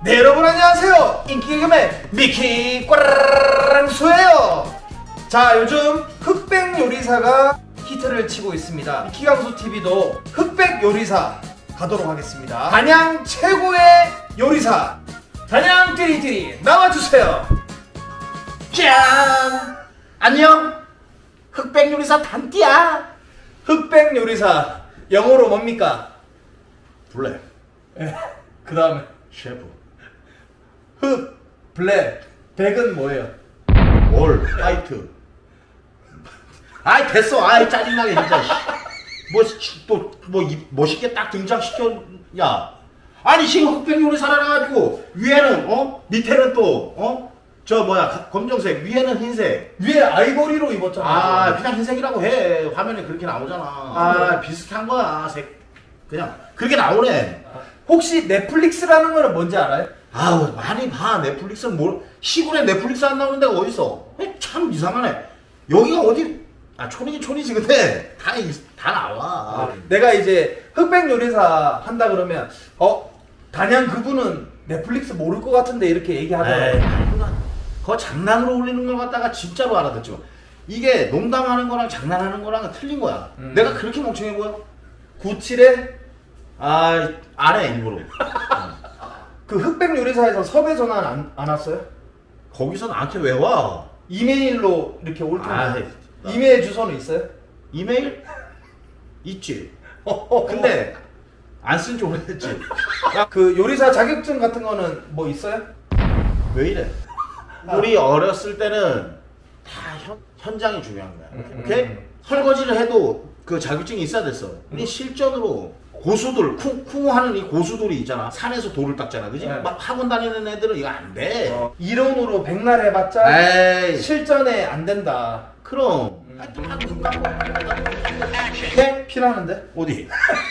네, 여러분 안녕하세요. 인기개그맨 미키 꽈랑수예요. 자, 요즘 흑백 요리사가 히트를 치고 있습니다. 미키강수TV도 흑백 요리사 가도록 하겠습니다. 단양 최고의 요리사 단양 띠리띠리 나와주세요. 짠! 안녕! 흑백 요리사 단띠야! 흑백 요리사 영어로 뭡니까? 블랙. 그 다음에 셰프. 흑, 블랙, 백은 뭐예요? 올, 화이트. 아이 됐어. 아이 짜증나게 진짜. 멋있게 딱 등장시켜. 야, 아니 지금 흑백 요리사라 가지고 위에는 밑에는 또 저 뭐야 검정색, 위에는 흰색. 위에 아이보리로 입었잖아. 아 그냥 흰색이라고 해. 화면에 그렇게 나오잖아. 아 비슷한 거야. 색 그냥 그렇게 나오네. 혹시 넷플릭스라는 거는 뭔지 알아요? 아우 많이 봐. 넷플릭스는 뭘 시골에 넷플릭스 안 나오는 데가 어딨어. 참 이상하네. 여기가 어디? 아 촌이긴 촌이지. 근데 다 나와. 내가 이제 흑백 요리사 한다 그러면 단양 그분은 넷플릭스 모를 것 같은데 이렇게 얘기하더라고. 그거 장난으로 올리는 걸 갖다가 진짜로 알아듣죠. 이게 농담하는 거랑 장난하는 거랑은 틀린 거야. 내가 그렇게 멍청해 보여? 97에 아 안 해 일부러. 그 흑백 요리사에서 섭외 전화 안 왔어요? 거기서 나한테 왜 와? 이메일로 이렇게 올 텐데. 아, 이메일 주소는 있어요? 이메일? 있지. 근데 안 쓴 지 오래됐지. 그 요리사 자격증 같은 거는 뭐 있어요? 왜 이래? 우리 어렸을 때는 다 현장이 중요한 거야. 오케이? 설거지를 해도 그 자격증이 있어야 됐어. 우리 실전으로 고수들, 쿵쿵 하는 이 고수들이 있잖아. 산에서 돌을 닦잖아. 그지? 네. 막 학원 다니는 애들은 이거 안 돼. 이론으로 백날 해봤자 에이. 실전에 안 된다. 그럼. 피나는데? 어디?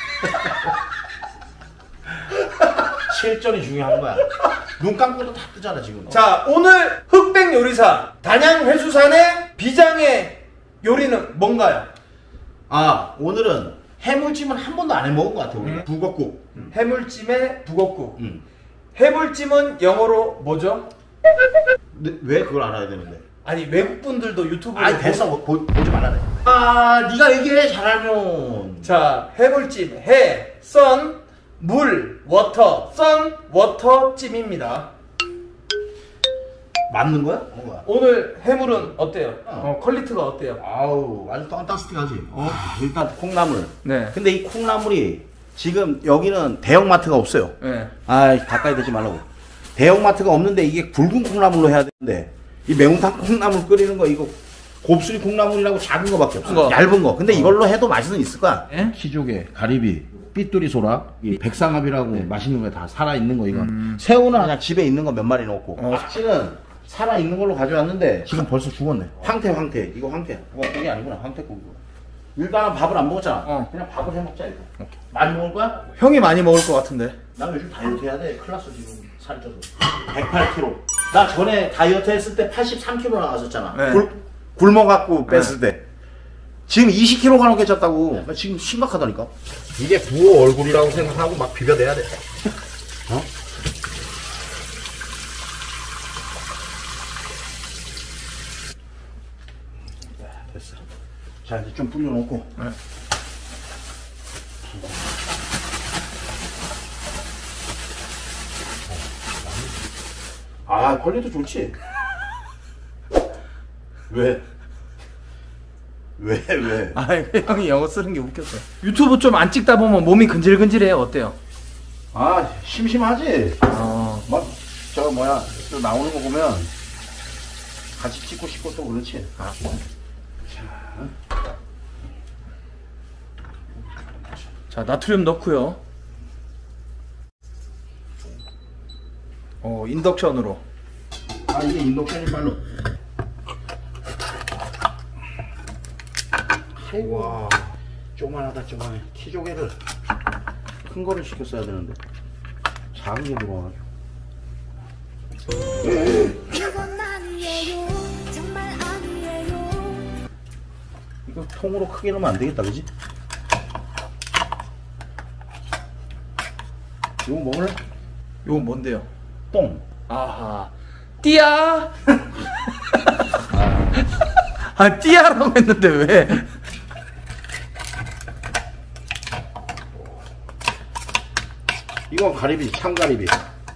실전이 중요한 거야. 눈 감고도 다 뜨잖아 지금. 자, 오늘 흑백 요리사 단양 회수산의 비장의 요리는 뭔가요? 아 오늘은 해물찜은 한 번도 안 해 먹은 것 같아. 우리 북엇국. 해물찜에 북엇국. 해물찜은 영어로 뭐죠? 근데 왜 그걸 알아야 되는데? 아니, 외국분들도 유튜브로 아니 됐어. 보지 말라네. 아 네가 얘기해 잘하면. 자, 해물찜 해, 선, 물, 워터, 선, 워터 찜입니다. 맞는 거야? 뭐야? 오늘 해물은 어때요? 퀄리티가 어때요? 아우 아주 판타스틱하지. 일단 콩나물. 네. 근데 이 콩나물이 지금 여기는 대형마트가 없어요. 네. 아 가까이 대지 말라고. 대형마트가 없는데 이게 굵은 콩나물로 해야 되는데 이 매운탕 콩나물 끓이는 거 이거 곱슬이 콩나물이라고 작은 거밖에 없어. 얇은 거. 근데 이걸로 해도 맛은 있을 거야. 예? 키조개, 가리비, 삐뚤이 소라, 이 백상합이라고 맛있는 거 다 살아 있는 거 이거. 새우는 그냥 집에 있는 거 몇 마리 넣고. 낙지는 살아 있는 걸로 가져왔는데 지금 벌써 죽었네. 황태. 이거 황태. 그게 아니구나. 황태국이고. 일단은 밥을 안 먹었잖아. 그냥 밥을 해 먹자 이거. 오케이. 많이 먹을 거야? 형이 많이 먹을 것 같은데. 나 요즘 다이어트 해야 돼. 큰일 났어 지금 살쪄서. 108kg. 나 전에 다이어트 했을 때 83kg 나갔었잖아. 네. 굶어갖고 뺐을 때. 지금 20kg가 넘게 쪘다고. 지금 심각하다니까. 이게 부어 얼굴이라고 생각하고 막 비벼내야 돼. 됐어. 자 이제 좀 불려놓고. 네. 아 퀄리티 좋지. 왜? 아, 형이 영어 쓰는 게 웃겼어. 유튜브 좀 안 찍다 보면 몸이 근질근질해요. 어때요? 아 심심하지. 막 저 뭐야 또 나오는 거 보면 같이 찍고 싶고 또 그렇지. 자, 나트륨 넣고요. 인덕션으로. 아 이게 인덕션이 말로. 와 조그만하다 조그만해. 키조개를 큰 거를 시켰어야 되는데 작은 게 들어와가지고. 이거 통으로 크게 넣으면 안 되겠다, 그지? 이거 먹을래? 이건 뭔데요? 똥. 아하. 띠야. 아, 띠야라고 했는데 왜? 이건 가리비, 참가리비.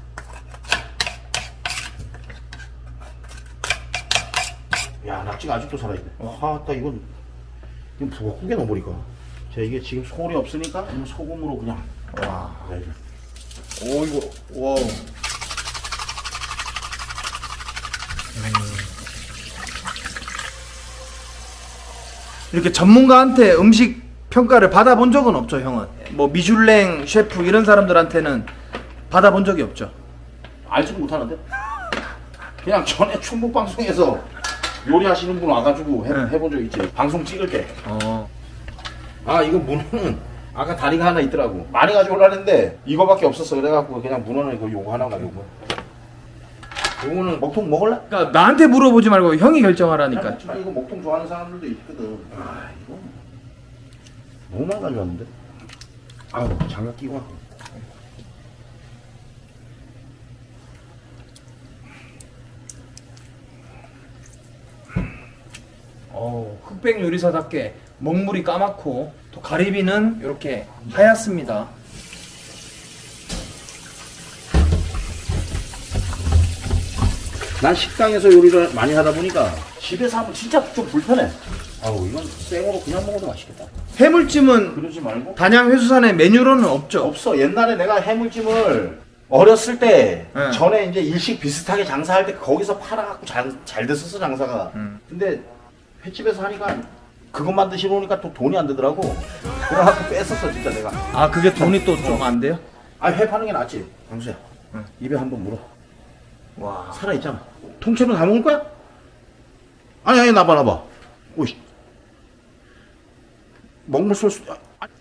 야, 낙지가 아직도 살아있네. 아따, 이건 부엌국에 넣어버리까. 자, 이게 지금 소울이 없으니까 이거 소금으로 그냥. 와. 네. 오, 이거, 와. 이렇게 전문가한테 음식 평가를 받아본 적은 없죠, 형은? 뭐 미슐랭 셰프 이런 사람들한테는 받아본 적이 없죠. 알지도 못하는데? 그냥 전에 충북 방송에서 요리하시는 분 와가지고 해본 적 있지. 방송 찍을 때. 아, 이거 문어는 아까 다리가 하나 있더라고. 많이 가져오려는데 이거밖에 없었어. 그래갖고 그냥 문어는 이거 요거 하나만 요거. 요거는 먹통 먹을래? 그러니까 나한테 물어보지 말고 형이 결정하라니까. 이거 먹통 좋아하는 사람들도 있거든. 아, 이거 너무 많이 가져왔는데? 아유, 장갑 끼고 와. 흑백 요리사답게 먹물이 까맣고 또 가리비는 이렇게 하얗습니다. 난 식당에서 요리를 많이 하다 보니까 집에서 하면 진짜 좀 불편해. 아우, 이건 생으로 그냥 먹어도 맛있겠다. 해물찜은 그러지 말고. 단양 회수산의 메뉴로는 없죠. 없어. 옛날에 내가 해물찜을 어렸을 때 네. 전에 이제 일식 비슷하게 장사할 때 거기서 팔아갖고 잘 됐었어, 장사가. 근데 횟집에서 하니까 그것만 드시러 오니까 또 돈이 안 되더라고. 그래갖고 뺐었어, 진짜 내가. 아, 그게 돈이 또 좀 안 돼요? 아, 회 파는 게 낫지. 강수야. 입에 한번 물어. 와. 살아있잖아. 통째로 다 먹을 거야? 아니, 나봐. 오이씨. 먹물 쏠 수,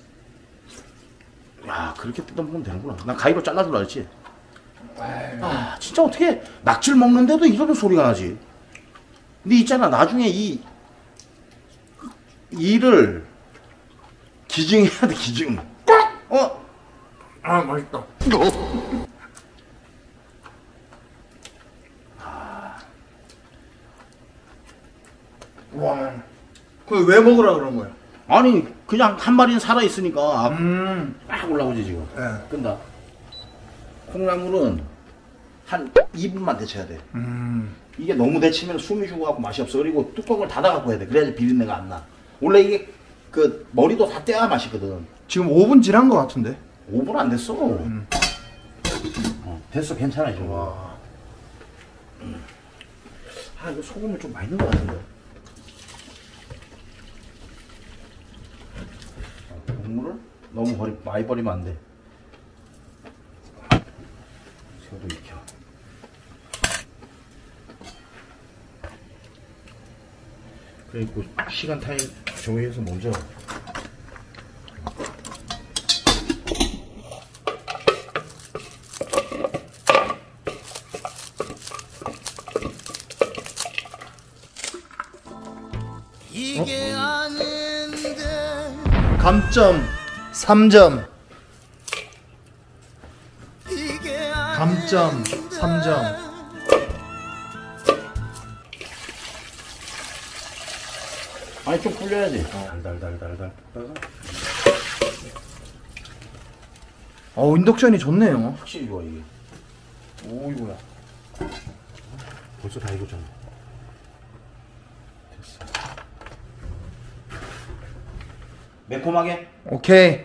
야, 그렇게 뜯어먹으면 되는구나. 난 가위로 잘라줄라 했지. 아, 진짜 어떻게 낙지를 먹는데도 이런 소리가 나지. 근데 있잖아, 나중에 이를 기증해야 돼, 기증. 아, 맛있다. 와. 그걸 왜 먹으라 그런 거야? 아니, 그냥 한 마리는 살아있으니까 막 올라오지, 지금. 네. 끈다. 콩나물은 한 2분만 데쳐야 돼. 이게 너무 데치면 숨이 죽어갖고 맛이 없어. 그리고 뚜껑을 닫아갖고 해야 돼. 그래야지 비린내가 안 나. 원래 이게 그 머리도 다 떼야 맛있거든. 지금 5분 지난 거 같은데? 5분 안 됐어. 됐어, 괜찮아, 지금. 아, 이거 소금을 좀 많이 넣은 것 같은데. 국물을 너무 많이 버리면 안 돼. 새우도 익혀. 그리고 시간 타임 조회해서 먼저 이게 아닌데 감점 3점. 이게 감점 3점. 아니 좀 불려야지. 달달달달달. 인덕션이 좋네요. 확실히 좋아 이게. 오, 이거야. 벌써 다 익었잖아. 됐어. 매콤하게. 오케이.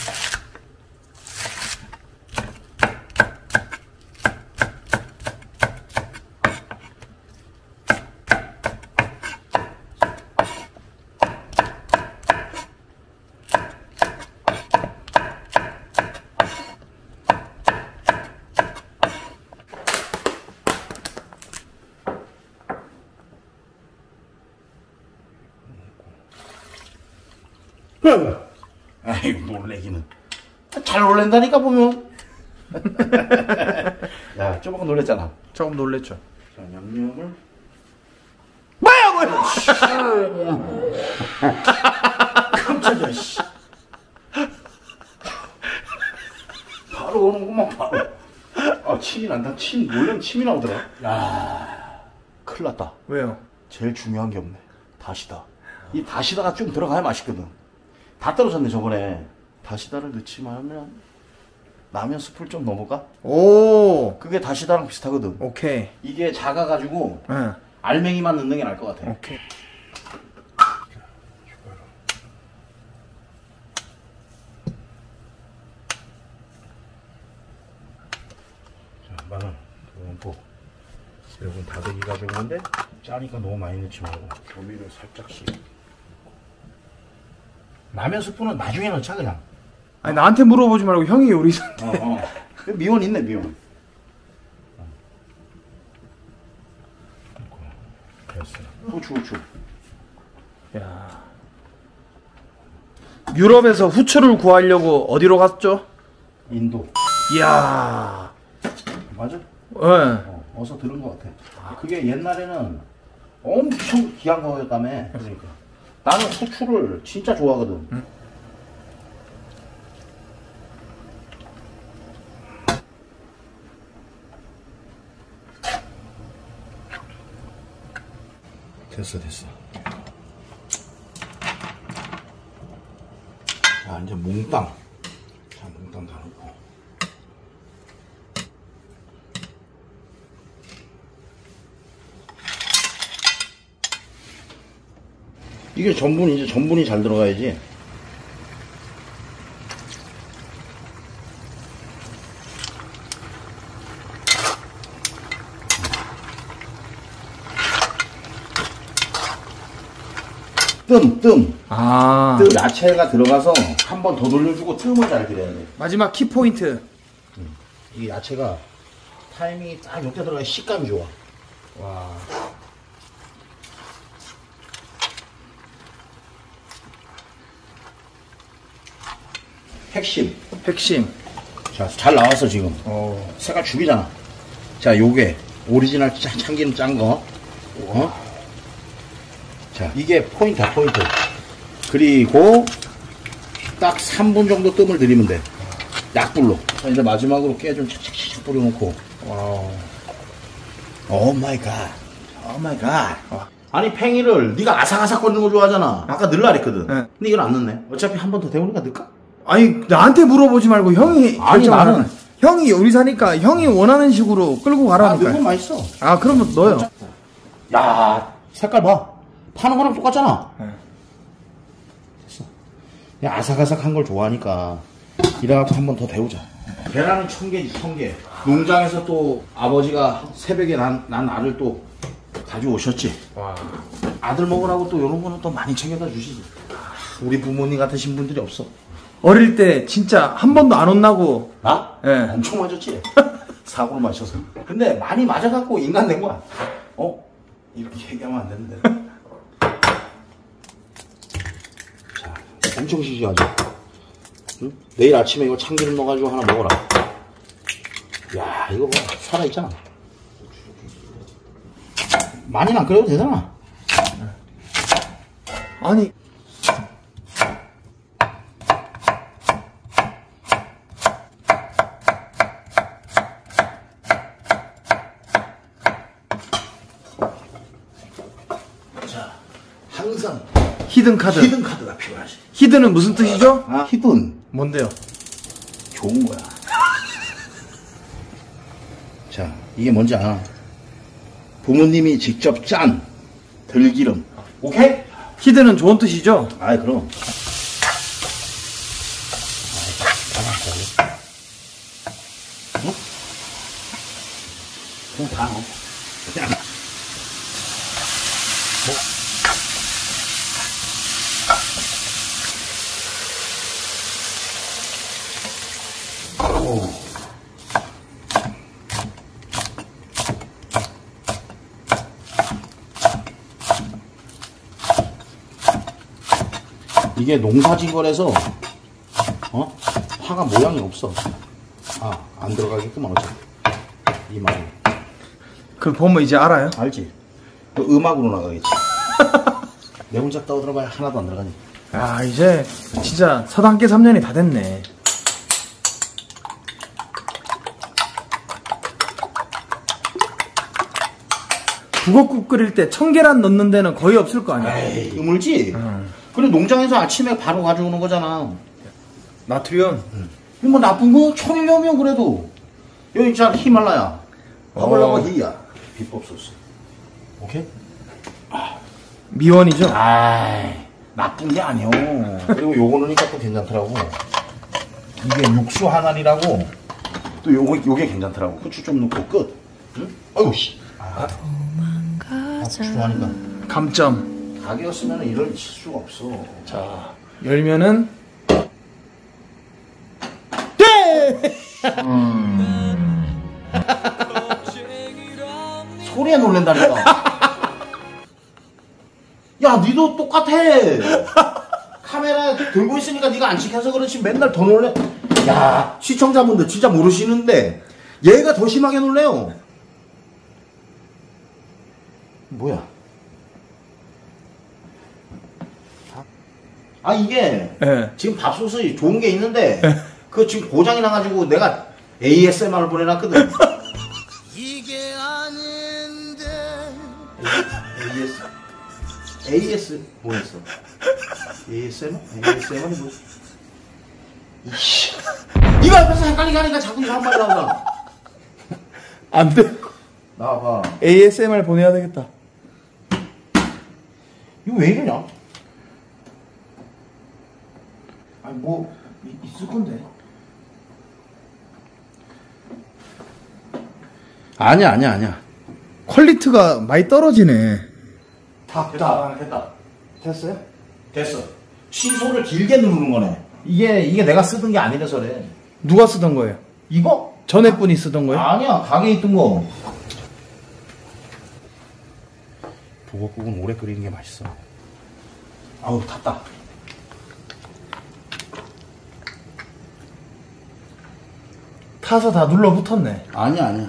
아이 놀래기는 잘 놀랜다니까 보면. 야 조금 놀랬잖아. 조금 놀랬죠. 자 양념을 뭐야. 깜짝이야 씨. 바로 오는구만 바로. 아 침이 난다. 원래는 침이 나오더라. 야, 큰일 났다. 왜요? 제일 중요한 게 없네. 다시다. 이 다시다가 좀 들어가야 맛있거든. 다 떨어졌네 저번에. 다시다를 넣지 말면 라면 숯을 좀 넣어볼까? 오. 그게 다시다랑 비슷하거든. 오케이. 이게 작아가지고 응. 알맹이만 넣는 게 나을 것 같아. 오케이. 자, 마늘 넣고 이건 다대기가 좋은데 짜니까 너무 많이 넣지 말고 조미료 살짝씩. 라면 스프는 나중에 넣자 그냥. 아니 나한테 물어보지 말고 형이 요리사인데. 미원 있네 미원. 됐어. 후추. 야. 유럽에서 후추를 구하려고 어디로 갔죠? 인도. 이야. 맞아? 예. 어서 들은 것 같아. 그게 옛날에는 엄청 귀한 거였다며. 그러니까. 나는 후추를 진짜 좋아하거든. 응? 됐어. 자, 이제 몽땅. 자, 몽땅 다 넣고. 이게 전분이 잘 들어가야지. 뜸. 아. 뜸 야채가 들어가서 한 번 더 돌려주고 뜸을 잘 그려야 돼. 마지막 키 포인트. 이 야채가 타이밍이 딱 이렇게 들어가야 식감이 좋아. 와. 핵심. 핵심. 자, 잘 나왔어 지금. 어. 색깔 죽이잖아. 자, 요게 오리지널 참기름 짠 거. 자, 이게 포인트야, 포인트. 그리고 딱 3분 정도 뜸을 들이면 돼. 약불로. 자, 이제 마지막으로 깨 좀 착착착 뿌려놓고. 와우. 오 마이 갓. 오 마이 갓. 아니, 팽이를 네가 아삭아삭 거리는 거 좋아하잖아. 아까 넣으라 그랬거든. 네. 근데 이건 안 넣네. 어차피 한 번 더 데우니까 넣을까? 아니 나한테 물어보지 말고 형이 아니, 결정하는. 나는- 형이 요리사니까 형이 원하는 식으로 끌고 아, 가라니까. 넣으면 맛있어. 아 그러면 넣어요. 야, 색깔 봐. 파는 거랑 똑같잖아. 네. 됐어. 야, 아삭아삭한 걸 좋아하니까 이래갖고 한 번 더 데우자. 계란은 1000개지, 1000개. 농장에서 또 아버지가 새벽에 난 알을 또 가져오셨지. 와. 아들 먹으라고 또 이런 거는 또 많이 챙겨다 주시지. 우리 부모님 같으신 분들이 없어. 어릴 때 진짜 한 번도 안 혼나고. 나? 예. 엄청 맞았지. 사고로 맞춰서. 근데 많이 맞아갖고 인간 된 거야. 이렇게 얘기하면 안 되는데. 자, 엄청 시시하죠. 응? 내일 아침에 이거 참기름 넣어가지고 하나 먹어라. 야, 이거 봐. 살아있잖아. 많이는 안 끓여도 되잖아. 아니. 자, 항상 히든 카드. 히든 카드가 필요하지. 히든은 무슨 뜻이죠? 아, 히든. 뭔데요? 좋은 거야. 자, 이게 뭔지 알아? 부모님이 직접 짠 들기름. 오케이? 히든은 좋은 뜻이죠? 아이, 그럼. 어? 그럼 다 넣어. 그냥. 이게 농사진 거라서 파가 모양이 없어. 안 들어가겠구만 어차피. 이 말이. 그걸 보면 이제 알아요? 알지? 그 음악으로 나가겠지. 내 혼자 떠들어봐야 하나도 안 들어가니. 아 이제 진짜 서당계 3년이 다 됐네. 북엇국 끓일 때 청계란 넣는 데는 거의 없을 거 아니야. 에이, 드물지? 그리고 농장에서 아침에 바로 가져오는 거잖아. 나트륨. 이거 뭐 나쁜 거? 천일염이면 그래도. 여기 잘 히말라야. 허블라고 히야. 비법 소스. 오케이? 미원이죠? 아이, 나쁜 게 아니오. 그리고 요거 넣으니까 또 괜찮더라고. 이게 육수 하나리라고. 또 요게 괜찮더라고. 후추 좀 넣고 끝. 응? 아이고, 씨. 후추 좋아하니까. 감점. 가게였으면 이럴 수가 없어. 자, 열면은 소리에 놀란다니까. 야, 니도 똑같아. 카메라 들고 있으니까 니가 안 시켜서 그렇지 맨날 더 놀래. 야, 시청자분들 진짜 모르시는데 얘가 더 심하게 놀래요. 뭐야? 아, 이게 예. 지금 밥솥이 좋은 게 있는데 그 지금 고장이 나가지고 내가 ASMR을 보내놨거든. 이게 아닌데 AS 보냈어. ASMR? ASMR이 뭐지? 이씨. 이거 앞에서 헷갈리게 하니까 자꾸 이상한 말이 나오잖아. 안 돼. 나와봐. ASMR 보내야 되겠다. 이거 왜 이러냐? 아니 뭐 있을 건데. 아니야. 퀄리티가 많이 떨어지네. 됐다. 됐어요? 됐어. 취소를 길게 누르는 거네. 이게 내가 쓰던 게 아니라서래. 누가 쓰던 거예요? 이거? 전에 분이 쓰던 거예요? 아니야, 가게에 있던 거. 북엇국은 오래 끓이는 게 맛있어. 아우, 탔다. 타서 다 눌러붙었네. 아니야.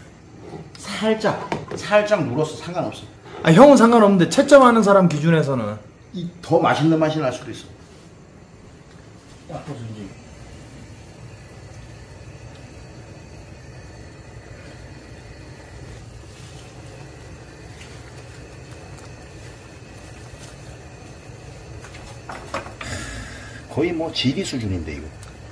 살짝 눌렀어. 상관없어. 아, 형은 상관없는데 채점하는 사람 기준에서는 더 맛있는 맛이 날 수도 있어. 딱 보든지. 거의 뭐 지리 수준인데 이거.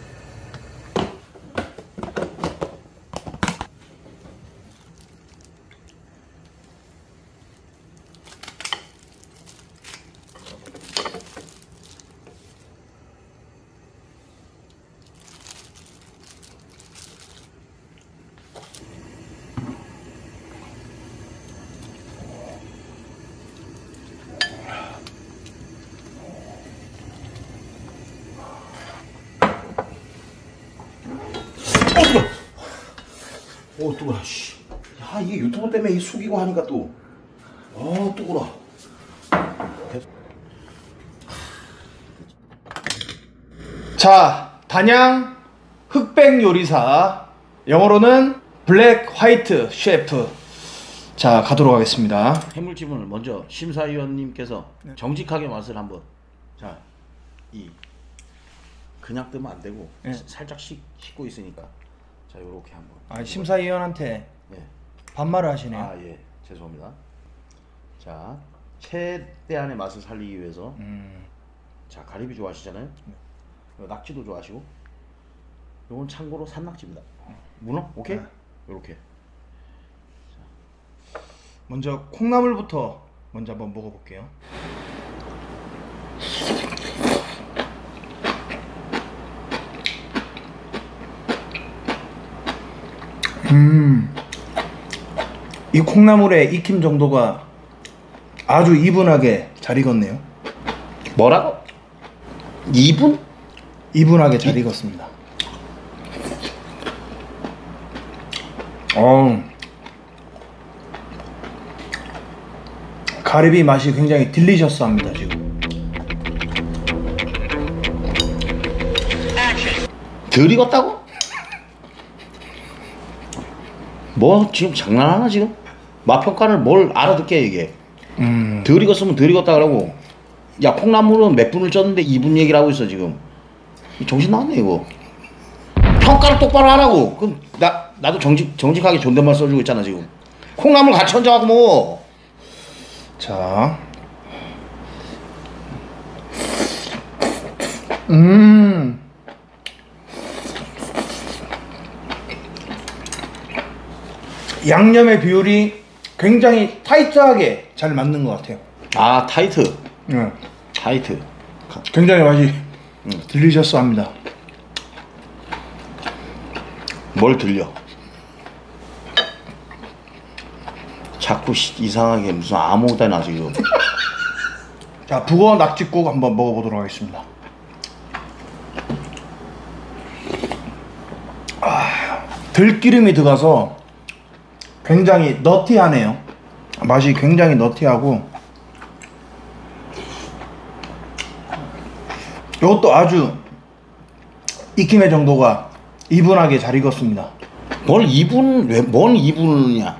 뜨거워. 씨. 야, 이게 유튜브 때문에 이 숙이고 하니까 또. 뜨거워. 자, 단양 흑백 요리사, 영어로는 블랙 화이트 셰프. 자, 가도록 하겠습니다. 해물찜을 먼저 심사위원님께서 정직하게 맛을 한번. 자, 그냥 뜨면 안 되고 살짝 씻고 있으니까. 자, 요렇게 한번. 아, 심사위원한테 예. 반말을 하시네요. 아, 예. 죄송합니다. 자, 최대한의 맛을 살리기 위해서. 자, 가리비 좋아하시잖아요. 낙지도 좋아하시고. 요건 참고로 산낙지입니다. 문어? 오케이? 요렇게. 먼저 콩나물부터 먼저 한번 먹어볼게요. 이 콩나물의 익힘 정도가 아주 이분하게 잘 익었네요. 뭐라고? 2분? 이분하게 잘 익었습니다. 가리비 맛이 굉장히 딜리셔스합니다 지금. 덜 익었다고? 뭐 지금 장난하나 지금? 맛평가를 뭘 알아듣게 이게. 덜 익었으면 덜 익었다 그러고. 야, 콩나물은 몇 분을 쪘는데 2분 얘기를 하고 있어 지금. 정신 나갔네 이거. 평가를 똑바로 하라고. 그럼 나도 정직하게 존댓말 써주고 있잖아 지금. 콩나물 같이 얹어갖고 뭐 자, 양념의 비율이 굉장히 타이트하게 잘 맞는 것 같아요. 아, 타이트. 네. 타이트. 굉장히 맛이 딜리셔스합니다. 뭘 들려? 자꾸 이상하게 무슨 아무데나 지금. 자, 북어 낙지국 한번 먹어보도록 하겠습니다. 들기름이 들어가서 굉장히 너티하네요. 맛이 굉장히 너티하고, 이것도 아주 익힘의 정도가 이분하게 잘 익었습니다. 뭔 2분이냐?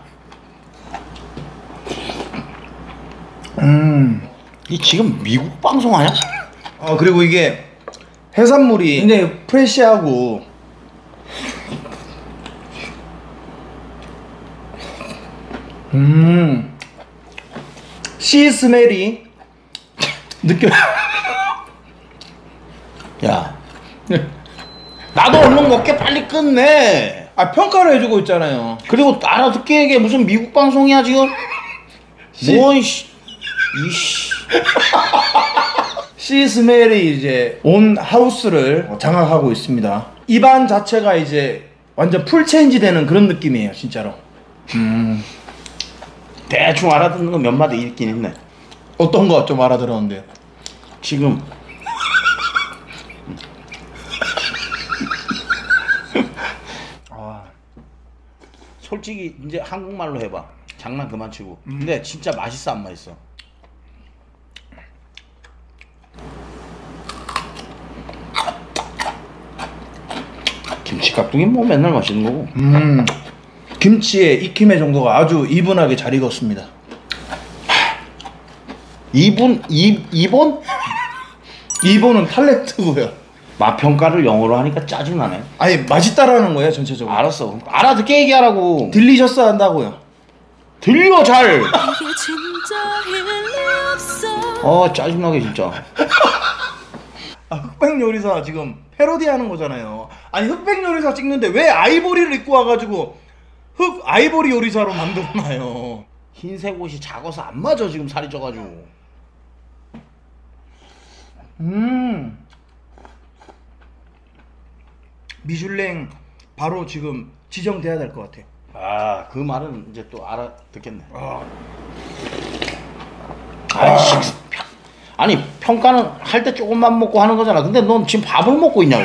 이 지금 미국 방송 아니야? 그리고 이게 해산물이 굉장히 프레시하고, 씨 스멜이 느껴. 야, 나도 얼른 먹게 빨리 끝내. 아, 평가를 해주고 있잖아요. 그리고 알아듣게 얘기해. 무슨 미국 방송이야 지금? 뭔 이씨. 씨 스멜이 이제 온 하우스를 장악하고 있습니다. 입안 자체가 이제 완전 풀 체인지 되는 그런 느낌이에요, 진짜로. 대충 알아듣는 거 몇 마디 읽긴 했네. 어떤 거 좀 알아들었는데요? 지금 솔직히 이제 한국말로 해봐. 장난 그만 치고. 근데 진짜 맛있어 안 맛있어? 김치 깍두기 뭐 맨날 맛있는 거고. 김치의 익힘의 정도가 아주 이분하게 잘 익었습니다. 2번? 2번은 탤런트고요. 맛 평가를 영어로 하니까 짜증나네. 아니, 맛있다라는 거예요, 전체적으로. 알았어. 알아듣게 얘기하라고. 딜리셔스 한다고요. 들려 잘. 이게 진짜 일리 없어. 짜증나게 진짜. 흑백 요리사 지금 패러디 하는 거잖아요. 아니, 흑백 요리사 찍는데 왜 아이보리를 입고 와가지고 아이보리 요리사로 만들어놔요. 흰색 옷이 작아서 안 맞아 지금 살이 쪄가지고. 미슐랭 바로 지금 지정돼야 될 것 같아요. 그 말은 이제 또 알아듣겠네. 아니 평가는 할 때 조금만 먹고 하는 거잖아. 근데 넌 지금 밥을 먹고 있냐고.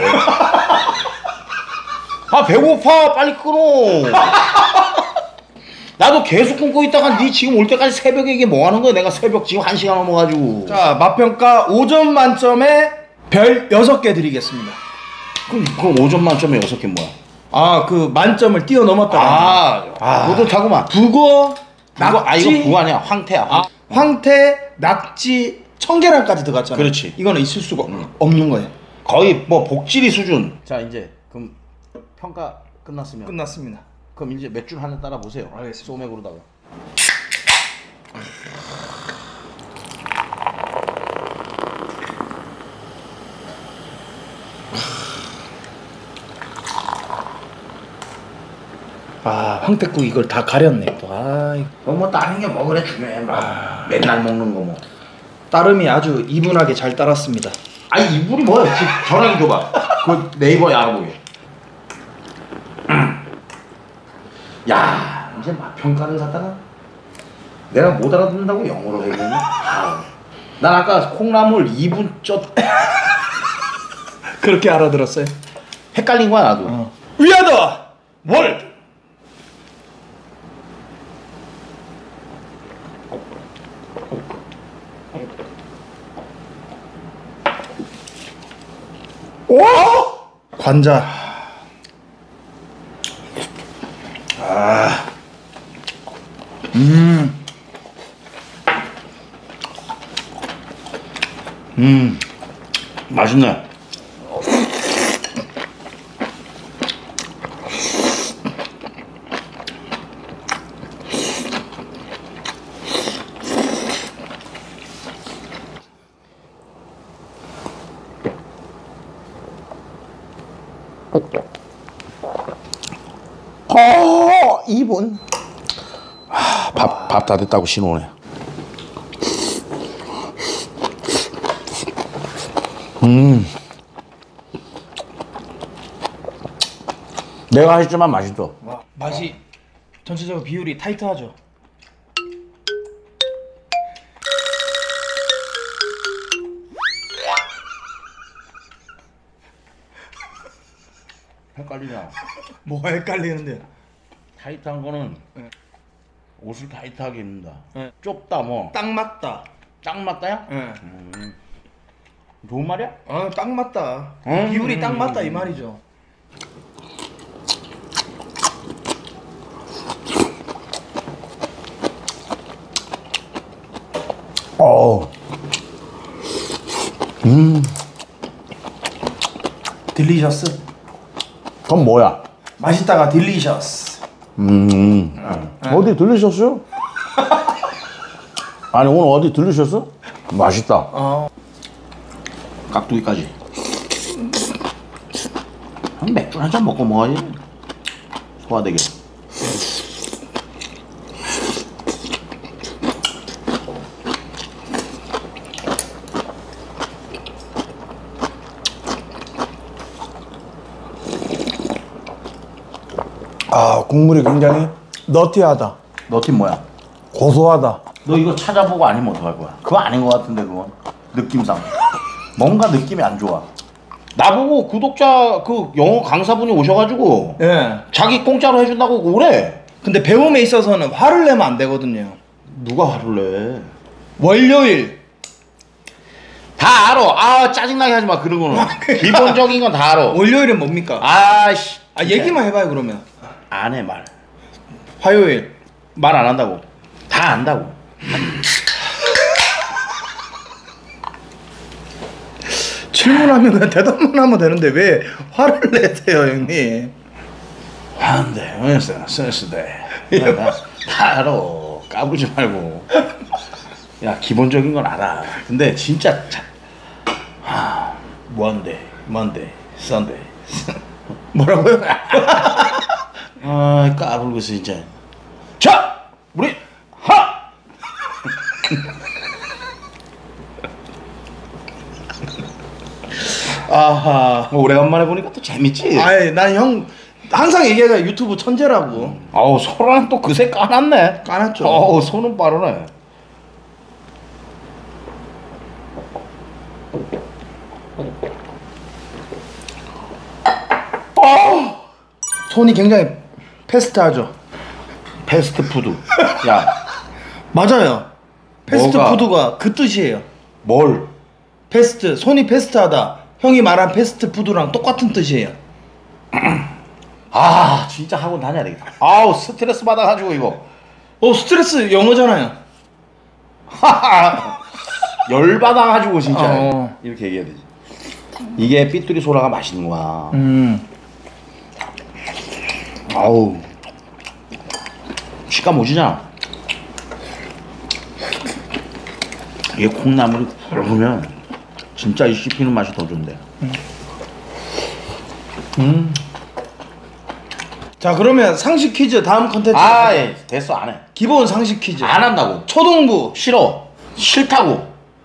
배고파 빨리 끊어. 나도 계속 끊고 있다가 네 지금 올 때까지 새벽에 이게 뭐 하는 거야? 내가 새벽 지금 1시간 넘어가지고. 자, 맛평가 5점 만점에 별 6개 드리겠습니다. 그럼 5점 만점에 6개 뭐야? 그 만점을 뛰어넘었다. 뿌듯하구만. 북어, 낙지, 이거 북어 아니야. 황태야. 황태, 낙지, 청계란까지 들어갔잖아. 그렇지. 이거는 있을 수가 없는 거예요. 거의 뭐 복지리 수준. 자 이제 그럼 평가 끝났으면 끝났습니다. 그럼 이제 몇 줄 하나 따라 보세요. 알겠습니다. 소맥으로다가. 황태국 이걸 다 가렸네 또. 뭐 다른 게 먹으래 주면 맨날 먹는 거 뭐. 따름이 아주 이분하게 잘 따랐습니다. 아니 이분이 뭐야? 지금 전화기 줘봐. 그 네이버에 알아보게. 야 이제 맛 평가를 갖다가 내가 못 알아듣는다고 영어로 해야겠네. 난 아까 콩나물 2분 쪘 그렇게 알아들었어요? 헷갈린 거야 나도. 위하다. 뭘? 관자. 맛있네. 2분. 밥 다 됐다고 신호네. 내가 했지만 맛있어. 와, 맛이 전체적으로 비율이 타이트하죠. 헷갈리냐? 뭐가 헷갈리는데? 타이트한 거는 네. 옷을 타이트하게 입는다. 네. 좁다 뭐. 딱 맞다. 딱 맞다야? 예. 좋은 말이야? 딱 맞다. 음. 비율이 딱 맞다 이 말이죠. 딜리셔스. 그건 뭐야? 맛있다가 딜리셔스. 어디 들리셨어요? 아니 오늘 어디 들리셨어? 맛있다. 깍두기까지. 한 맥주 한 잔 먹고 먹어야지. 소화되게. 국물이 굉장히 너티하다. 너팀 뭐야? 고소하다. 너 이거 찾아보고 아니면 어떡할 거야? 그거 아닌 것 같은데 그건 느낌상 뭔가 느낌이 안 좋아. 나보고 구독자 그 영어 강사분이 오셔가지고 예. 자기 공짜로 해준다고 그래. 근데 배움에 있어서는 화를 내면 안 되거든요. 누가 화를 내? 월요일. 다 알아. 아 짜증나게 하지 마 그런 거는. 기본적인 건 다 알아. 월요일은 뭡니까? 아씨. 얘기만 해봐요 그러면. 안 해 말. 화요일. 말 안 한다고. 다 안다고. 질문하면 그냥 대답만 하면 되는데 왜 화를 내세요 형님? 안돼. 왜 센스돼. 다 알아. 까불지 말고. 야 기본적인 건 알아. 근데 진짜 Monday, Sunday. 뭐라고요? 아 까불고 있어 진짜. 자 우리 하. 아하. 오래간만에 보니까 또 재밌지. 아이 난 형 항상 얘기하자 유튜브 천재라고. 아우 소라는 또 그새 까놨네. 까놨죠. 어우 손은 빠르네. 손이 굉장히 패스트하죠. 패스트푸드. 야 맞아요. 패스트푸드가 뭐가? 그 뜻이에요. 뭘? 패스트 손이 패스트하다. 형이 말한 패스트푸드랑 똑같은 뜻이에요. 아 진짜 학원 다녀야 되겠다. 아우 스트레스 받아가지고 이거. 스트레스 영어잖아요. 열 받아가지고 진짜 어. 이렇게 얘기해야 되지. 이게 삐뚤이 소라가 맛있는 거야. 아우 식감 오지냐. 이게 콩나물이 굵으면 진짜 이 씹히는 맛이 더 좋은데. 자 그러면 상식 퀴즈 다음 컨텐츠. 아 됐어 안 해. 기본 상식 퀴즈. 안 한다고. 초등부. 싫어. 싫다고.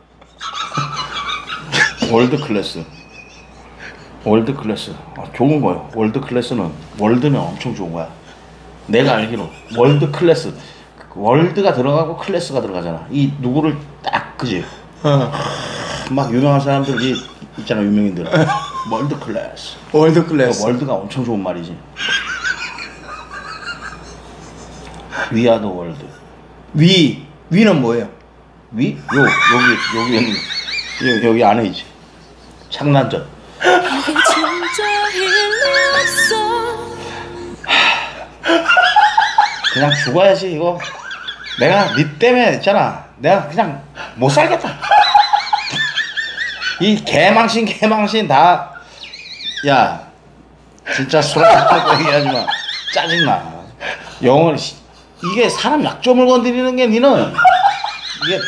월드 클래스. 월드 클래스. 좋은 거요. 월드 클래스는 월드는 엄청 좋은 거야. 내가 알기로 월드 클래스. 월드가 들어가고 클래스가 들어가잖아. 이 누구를 딱 그지. 막 유명한 사람들이 있잖아 유명인들. 월드 클래스. 월드 클래스. 월드가 엄청 좋은 말이지. We are the world. 위는 뭐예요? 위? 여기 안에 있지. 창난전. 이게 진짜 일리 없어. 그냥 죽어야지 이거. 내가 니 때문에 있잖아. 내가 그냥 못 살겠다. 이 개망신 다. 야 진짜 소라고 얘기하지 마. 짜증나. 영어를 이게 사람 약점을 건드리는 게 니는 이게.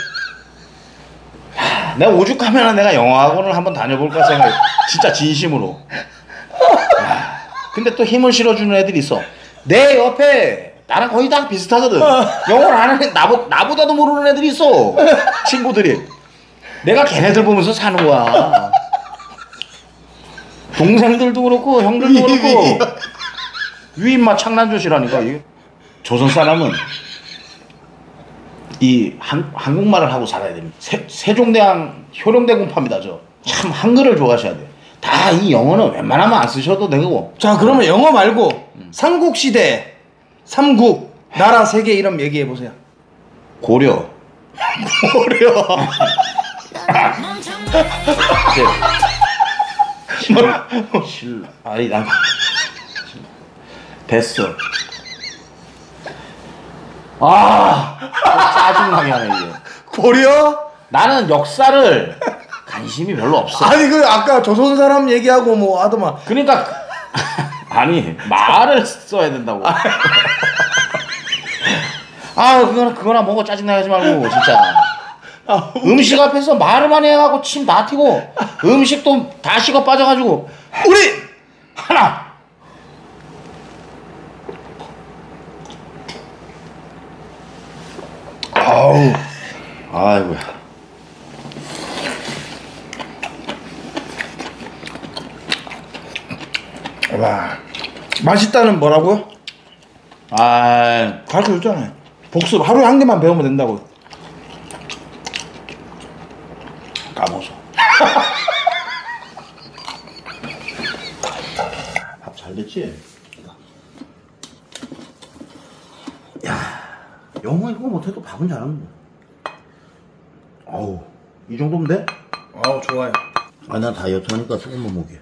내가 오죽하면 내가 영어 학원을 한번 다녀볼까 생각해. 진짜 진심으로. 야. 근데 또 힘을 실어주는 애들이 있어. 내 옆에 나랑 거의 다 비슷하거든. 영어를 안 하는 나보다도 모르는 애들이 있어. 친구들이. 내가 걔네들 보면서 사는 거야. 동생들도 그렇고 형들도 그렇고 위인마 창난조시라니까. 조선 사람은 이 한국말을 하고 살아야 됩니다. 세종대왕 효령대공파입니다. 저 참 한글을 좋아하셔야 돼. 다 이 영어는 웬만하면 안 쓰셔도 되고. 자, 그러면 영어 말고 삼국시대, 삼국, 나라 세 개 이름 얘기해 보세요. 고려. 아니 난 됐어. 짜증나게 하네 이게. 고려? 나는 역사를 관심이 별로 없어. 아니 그 아까 조선 사람 얘기하고 뭐 하더만. 그러니까 아니 말을 써야 된다고. 그거나 먹어. 짜증나게 하지 말고 진짜. 음식 앞에서 말을 많이 해갖고 침 다 튀고 음식도 다 식어 빠져가지고 우리 하나. 아이고야. 와, 맛있다는 뭐라고요? 가르쳐줬잖아요. 복습 하루에 한 개만 배우면 된다고. 까먹어. 밥 잘 됐지? 야, 영어 이거 못해도 밥은 잘하는 거야. 어우, 이 정도면 돼? 좋아요. 난 다이어트 하니까 소금만 먹게.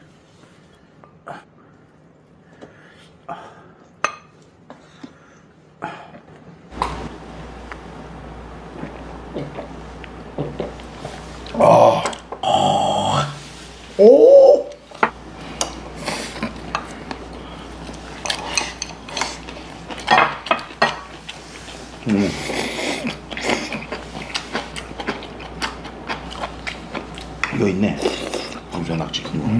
오. 이거 있네. 방송 낙지 큰 거.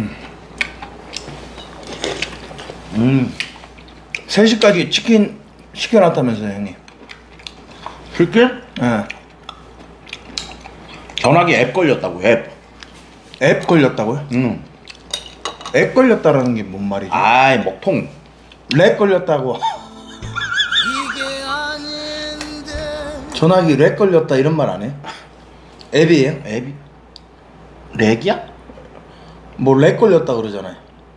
3시까지 치킨 시켜놨다면서요, 형님. 치킨? 예. 전화기 앱 걸렸다고. 앱 걸렸다고요? 앱 걸렸다라는 게 뭔 말이죠? 아이 먹통. 렉 걸렸다고. 이게 아닌데 전화기 렉 걸렸다 이런 말 안 해요? 앱이에요? 앱이 렉이야? 뭐 렉 걸렸다 그러잖아요.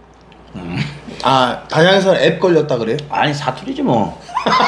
단양에서는 앱 걸렸다 그래요? 아니 사투리지 뭐.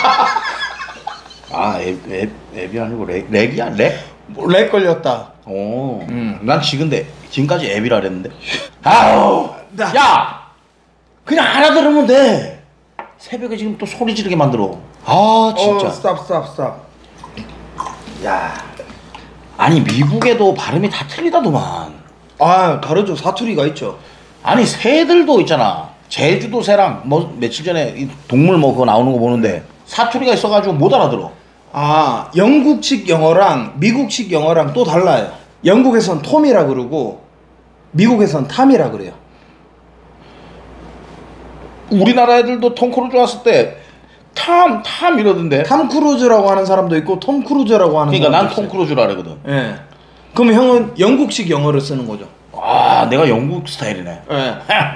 앱이 아니고 렉이야? 렉? 뭐 렉 걸렸다. 오. 난 지금까지 앱이라 그랬는데. 아우. 야. 그냥 알아들으면 돼. 새벽에 지금 또 소리 지르게 만들어. 진짜. 스탑. 야. 아니 미국에도 발음이 다 틀리다더만. 다르죠. 사투리가 있죠. 아니 새들도 있잖아. 제주도 새랑 뭐 며칠 전에 이 동물 뭐 그거 나오는 거 보는데 사투리가 있어가지고 못 알아들어. 영국식 영어랑 미국식 영어랑 또 달라요. 영국에선 톰이라 그러고 미국에선 탐이라 그래요. 우리나라 애들도 톰 크루즈 왔을 때 탐 이러던데. 탐 크루즈라고 하는 사람도 있고 톰 크루즈라고 하는 그러니까 난 사람도 톰 있어요. 크루즈라 그러거든. 예. 그럼 형은 영국식 영어를 쓰는 거죠? 내가 영국 스타일이네. 예.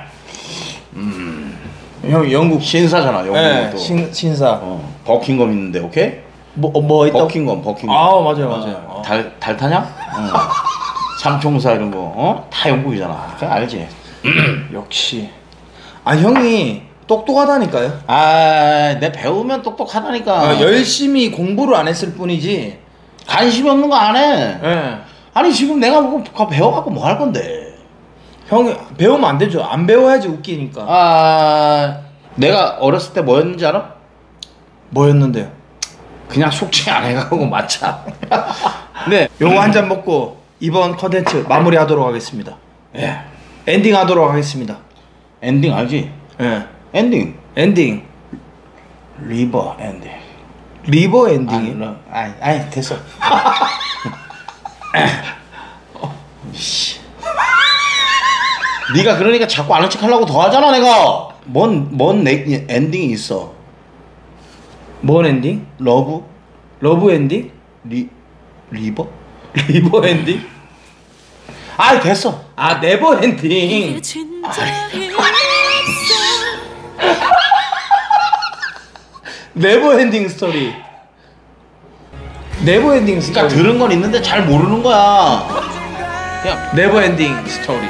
형 영국 신사잖아. 영국도. 신사. 버킹엄 있는데 오케이? 뭐 있다고? 버킹엄. 맞아요. 달 타냐? 삼총사 이런 거 다 영국이잖아. 그냥 알지. 역시. 형이 똑똑하다니까요. 내 배우면 똑똑하다니까. 열심히 공부를 안 했을 뿐이지. 관심이 없는 거 안 해. 예. 아니 지금 내가 그거 배워갖고 뭐 할 건데. 형이 배우면 안 되죠. 안 배워야지 웃기니까. 내가 어렸을 때 뭐였는지 알아? 뭐였는데요? 그냥 숙제 안 해가고 맞자. 네. 요거 한 잔 먹고 이번 컨텐츠 마무리하도록 하겠습니다. 예. 엔딩 하도록 하겠습니다. 엔딩 알지? 예. 엔딩. 리버 엔딩. 리버 엔딩이? 아니 됐어. 네가 그러니까 자꾸 아는 척 하려고 더 하잖아 내가. 뭔 엔딩이 있어. 뭔 엔딩? 러브? 러브 엔딩? 리버? 리버 엔딩? 아 됐어. 아 네버 엔딩. 이게 진짜 일리 없어. 네버 엔딩 스토리. 네버 엔딩 스토리. 그러니까 들은 건 있는데 잘 모르는 거야. 그냥 네버 엔딩 스토리.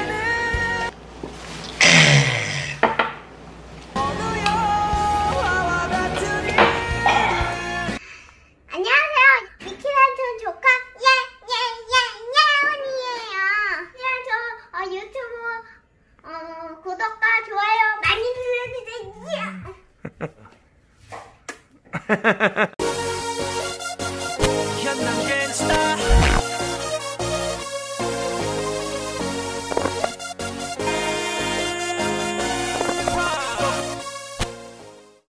안녕하세요. 미키란촌 조카 예예예예언니예요. 그냥 저 유튜브 구독과 좋아요 많이 눌러주세요.